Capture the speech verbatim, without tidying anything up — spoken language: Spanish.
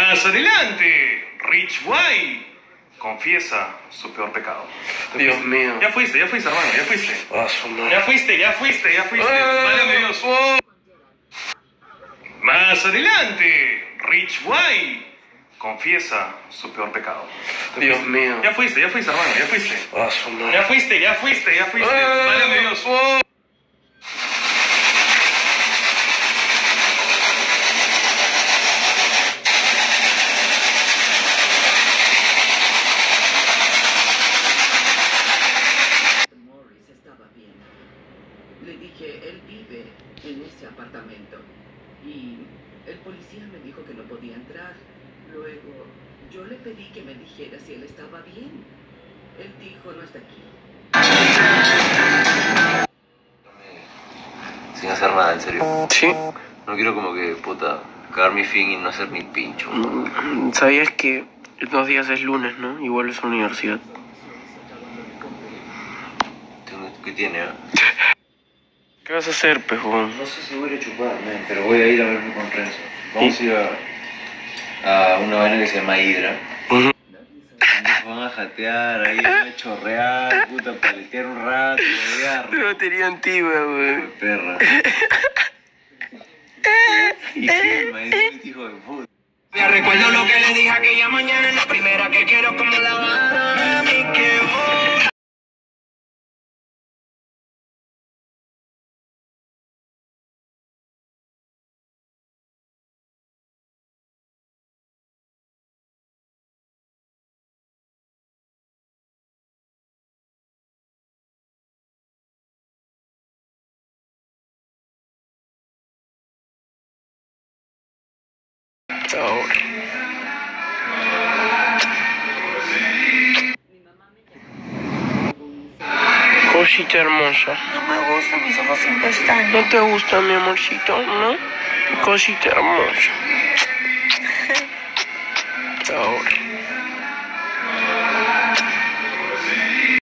Más adelante, Rich White confiesa su peor pecado. Dios fuiste? mío. Ya fuiste, ya fuiste, hermano, ya fuiste. Ah, su madre. Ya fuiste, ya fuiste, ya fuiste. Ah, Válgame Dios. oh. Más adelante, Rich White confiesa su peor pecado. Dios mío. Ya fuiste, ya fuiste, hermano, ya fuiste. Ah, su madre. Ya fuiste, ya fuiste, ya fuiste. Ah, Válgame Dios. oh. Le dije, él vive en ese apartamento. Y el policía me dijo que no podía entrar. Luego, yo le pedí que me dijera si él estaba bien. Él dijo, no está aquí. Sin hacer nada, en serio. Sí. No quiero como que, puta, cagar mi fin y no hacer ni pincho. ¿Sabías que en dos días es lunes, no? Y vuelves a la universidad. Tengo- ¿Qué tiene, eh? ¿Qué vas a hacer, pejón? No sé si voy a ir a chupar, man, pero voy a ir a verme con Renzo. Vamos a ir a, a una vaina que se llama Hidra. Ujú. Nos van a jatear ahí, van a chorrear, puta, paletear un rato, Tu de batería antigua, güey. perra. Y filma, es un hijo de puta. Me recuerdo lo que le dije aquella mañana, la primera que quiero como la Habana, mami, que voy. Ahora. Cosita hermosa. No me gustan mis ojos sin pestañas. ¿No te gusta, mi amorcito, no? Cosita hermosa. Ahora.